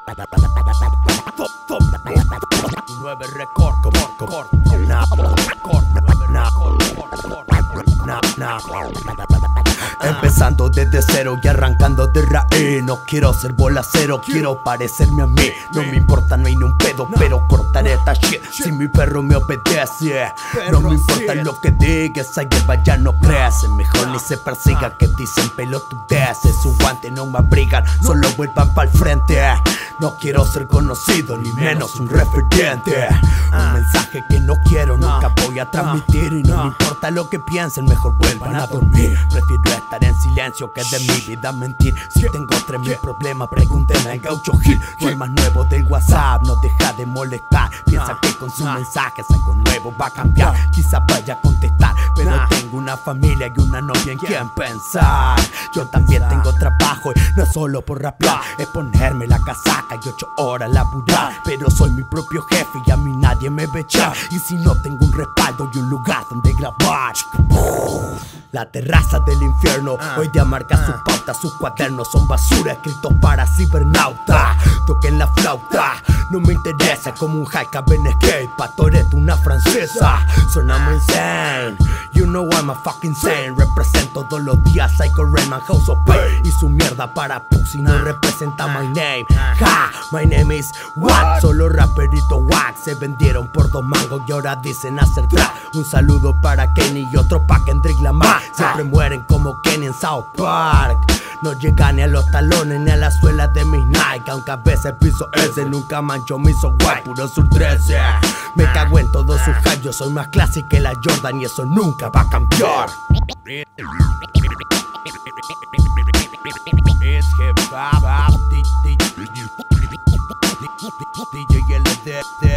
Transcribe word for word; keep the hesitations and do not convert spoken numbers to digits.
Nueve record, record, record, record, empezando desde cero y arrancando de raíz. No quiero ser bola cero, quiero parecerme a mí. No me importa, no hay ni un pedo, pero cortaré esta shit si mi perro me obedece. No me importa lo que diga, esa hierba ya no crece. Mejor ni se persiga que dicen pelotudeces. Su guante no me abrigan, solo vuelvan pa'l frente. No quiero ser conocido, ni menos un referente. Un mensaje que no quiero, nunca voy a transmitir. Y no me importa lo que piensen, mejor vuelvan a dormir. Prefiero estar en silencio que de mi vida mentir. Si tengo tres mil problemas, pregúntenle al Gaucho Gil. No el más nuevo del WhatsApp, no deja de molestar. Piensa que con sus mensajes algo nuevo va a cambiar. Quizás vaya a contestar, pero tengo una familia y una novia en quien pensar. Yo también tengo trabajo y no es solo por rapear, es ponerme la casaca y ocho horas laburar. Pero soy mi propio jefe y a mí nadie me ve echar. Y si no tengo un respaldo y un lugar donde grabar. La terraza del infierno hoy día marca sus pautas. Sus cuadernos son basura escritos para cibernauta. Toquen la flauta, no me interesa como un high cabin escape. Pa' Toretto una francesa, sonamos insane. You know I'm a fucking sane. Represento todos los días Psycho Rayman, House of Pain. Y su mierda para pussy no representa my name. Ha, my name is What. Solo raperito wack se vendieron por dos mangos y ahora dicen hacer trap. Un saludo para Kenny y otro pa' Kendrick Lamar. Siempre mueren como Kenny en South Park. No llega ni a los talones ni a la suela de mis Nike. Aunque a veces piso ese, nunca mancho mi software. Puro Sur trece. Me cago en todos sus hype. Yo soy más clásico que la Jordan y eso nunca va a cambiar. Es hip hop, D J L D